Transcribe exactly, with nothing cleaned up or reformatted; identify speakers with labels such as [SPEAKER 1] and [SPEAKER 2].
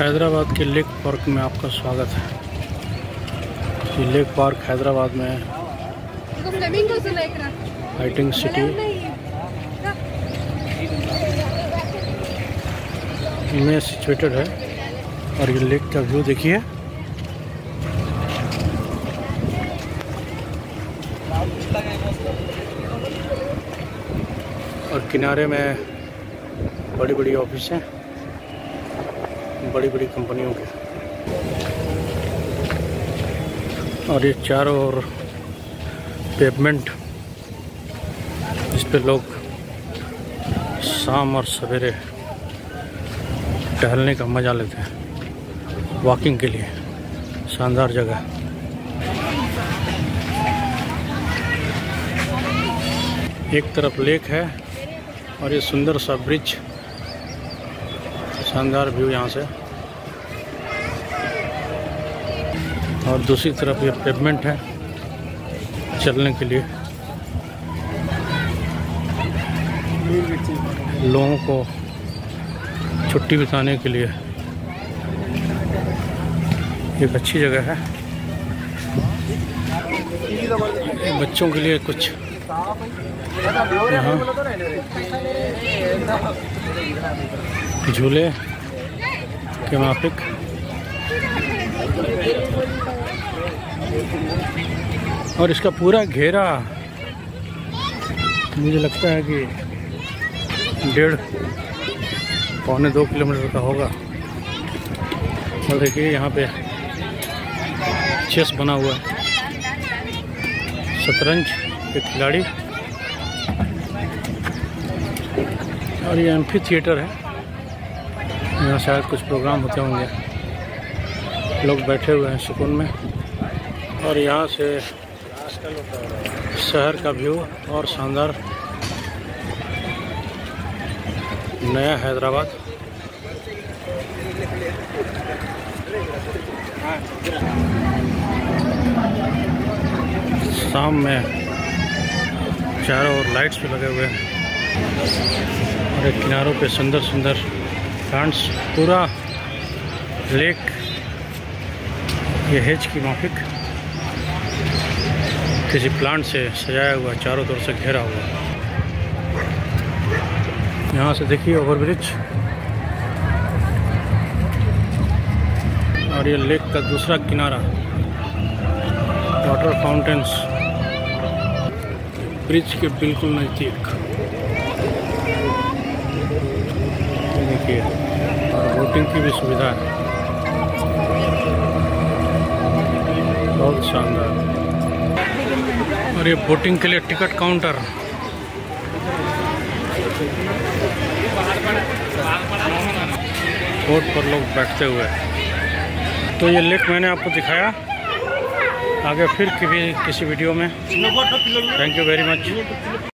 [SPEAKER 1] हैदराबाद के lake park में आपका स्वागत है। ये लेक पार्क हैदराबाद में लाइटिंग सिटी में सिचुएटेड है। और ये लेक का व्यू देखिए। और किनारे में बड़ी बड़ी ऑफिस हैं, बड़ी बड़ी कंपनियों के। और ये चारों ओर पेवमेंट, जिस पे लोग शाम और सवेरे टहलने का मज़ा लेते हैं, वॉकिंग के लिए शानदार जगह। एक तरफ लेक है और ये सुंदर सा ब्रिज, शानदार व्यू यहाँ से। और दूसरी तरफ ये पेवमेंट है चलने के लिए, लोगों को छुट्टी बिताने के लिए एक अच्छी जगह है। बच्चों के लिए कुछ यहाँ झूले के माफिक। और इसका पूरा घेरा मुझे लगता है कि डेढ़ पौने दो किलोमीटर का होगा। और देखिए यहाँ पे चेस बना हुआ है, शतरंज के खिलाड़ी। और ये एम्फी थिएटर है, यहाँ शायद कुछ प्रोग्राम होते होंगे। लोग बैठे हुए हैं सुकून में। और यहाँ से शहर का व्यू और शानदार नया हैदराबाद। शाम में चारों ओर लाइट्स भी लगे हुए हैं और एक किनारों पे सुंदर सुंदर प्लांट्स। पूरा लेक ये हेज की माफिक किसी प्लांट से सजाया हुआ, चारों तरफ से घेरा हुआ। यहाँ से देखिए ओवरब्रिज। और ये लेक का दूसरा किनारा, वाटर फाउंटेन्स ब्रिज के बिल्कुल नज़दीक। देखिए बोटिंग की भी सुविधा है, बहुत शानदार। और ये बोटिंग के लिए टिकट काउंटर। बोट पर लोग बैठते हुए। तो ये लेक मैंने आपको दिखाया। आगे फिर कभी किसी वीडियो में। Thank you very much.